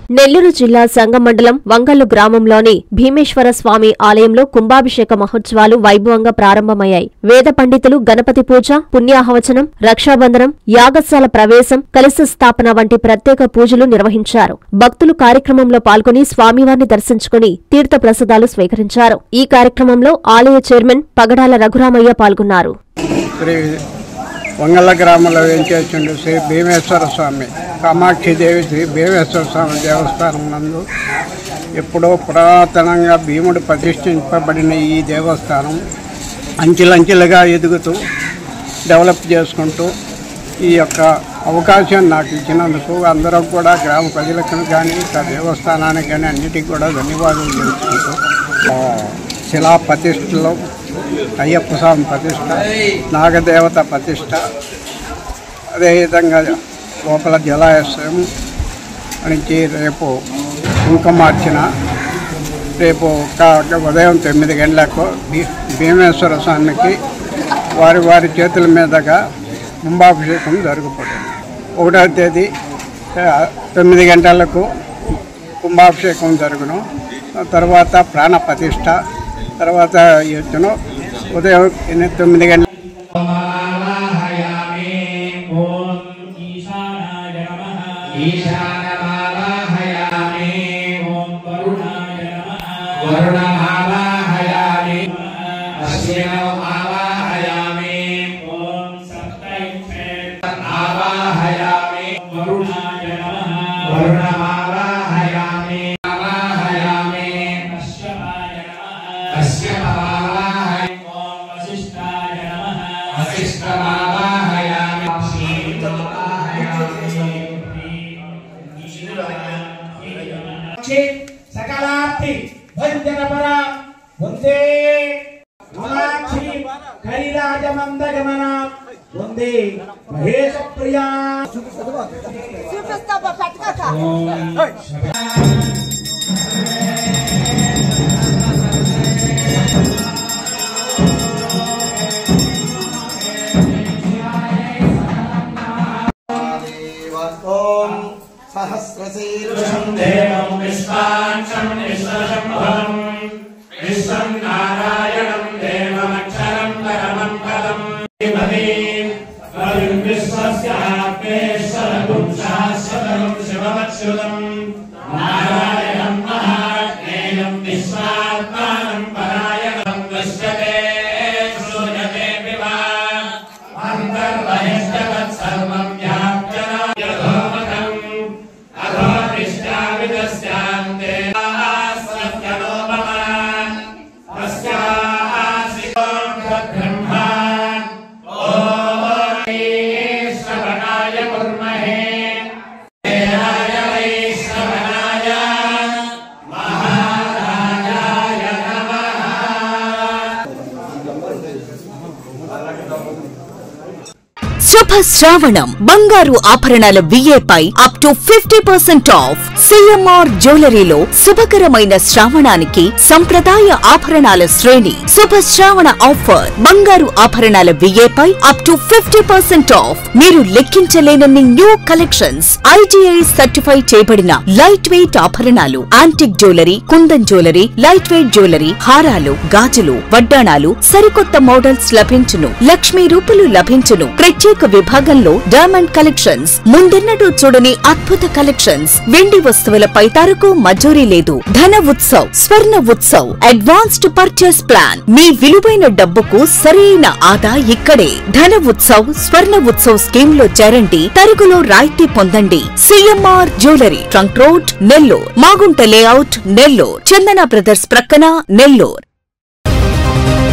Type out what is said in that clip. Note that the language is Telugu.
నెల్లూరు జిల్లా సంగం మండలం వంగల్లు గ్రామంలోని భీమేశ్వర స్వామి ఆలయంలో కుంభాభిషేక మహోత్సవాలు వైభవంగా ప్రారంభమయ్యాయి. వేద పండితులు గణపతి పూజ, పుణ్యాహవచనం, రక్షాబంధనం, యాగశాల ప్రవేశం, కలశ స్థాపన వంటి ప్రత్యేక పూజలు నిర్వహించారు. భక్తులు కార్యక్రమంలో పాల్గొని స్వామివారిని దర్శించుకుని తీర్థ ప్రసాదాలు స్వీకరించారు. ఈ కార్యక్రమంలో ఆలయ చైర్మన్ పగడాల రఘురామయ్య పాల్గొన్నారు. వంగళ్ళ గ్రామంలో వేంచేసిండు శ్రీ భీమేశ్వర స్వామి కామాక్షిదేవి శ్రీ భీమేశ్వర స్వామి దేవస్థానం నందు ఎప్పుడో పురాతనంగా భీముడు ప్రతిష్ఠింపబడిన ఈ దేవస్థానం అంచెలంచెలుగా ఎదుగుతూ డెవలప్ చేసుకుంటూ ఈ యొక్క అవకాశం నాకు ఇచ్చినందుకు అందరూ కూడా గ్రామ ప్రజలకు కానీ దేవస్థానానికి కానీ అన్నిటికీ కూడా ధన్యవాదాలు తెలుసుకుంటూ శిలా ప్రతిష్టలో అయ్యప్ప స్వామి ప్రతిష్ట, నాగదేవత ప్రతిష్ట, అదేవిధంగా లోపల జలాశయం నుంచి రేపు కుంకుమార్చన, రేపు ఉదయం 9 గంటలకు భీమేశ్వర స్వామికి వారి వారి చేతుల మీదుగా కుంభాభిషేకం జరుగుతుంది. 1వ తేదీ 9 గంటలకు కుంభాభిషేకం జరుగును. తర్వాత ప్రాణ ప్రతిష్ట, తర్వాత ఎత్తును ఉదయం 9 గంటల సకలార్థి భంజనపర వందే మహాక్షి కరిరాజమందగమన వందే మహేశ ప్రియా सहस्रशीर्षं देवं विश्वाक्षं विश्वशम्भवं विश्वं नारायणं देवमक्षरं परमं पदं धीमहि विश्वस्यात्मेश्वरगुं शाश्वतं शिवमच्युतं नारायणं महाज्ञेयं विश्वात्मानं परायणं दृश्यते श्रूयते विवा अन्तर्बहिष्टवत् सर्वं శుభ శ్రావణం బంగారు ఆభరణాల విఏపై అప్ టు 50% ఆఫ్. సిఎంఆర్ జ్యువెలరీలో శుభకరమైన శ్రావణానికి సంప్రదాయ ఆభరణాల శ్రేణి. శుభ శ్రావణ ఆఫర్ బంగారు ఆభరణాల విఏపై అప్ టు 50% ఆఫ్. మీరు లెక్కించలేనన్ని న్యూ కలెక్షన్స్, ఐటీఐ సర్టిఫై చేయబడిన లైట్ వెయిట్ ఆభరణాలు, antique jewellery, kundan jewellery, light weight jewellery, హారాలు, గాజులు, వడ్డాణాలు, సరికొత్త మోడల్స్ లభించును. లక్ష్మీ రూపులు లభించును. ప్రత్యేక విభాగంలో డైమండ్ కలెక్షన్స్, ముందెన్నడూ చూడని అద్భుత కలెక్షన్స్. వెండి వస్తువులపై తరకు మజూరీ లేదు. Dhana Utsav, Swarna Utsav, advanced purchase plan. మీ విలువైన డబ్బుకు సరైన ఆదా ఇక్కడే. ధన ఉత్సవ్, స్వర్ణ ఉత్సవ్ స్కీమ్ లో చేరండి. తరుగులో రాయితీ పొందండి. CMR jewellery, trunk road, Nellore. Magunta layout, Nellore. Chandana brothers ప్రక్కన, నెల్లూరు.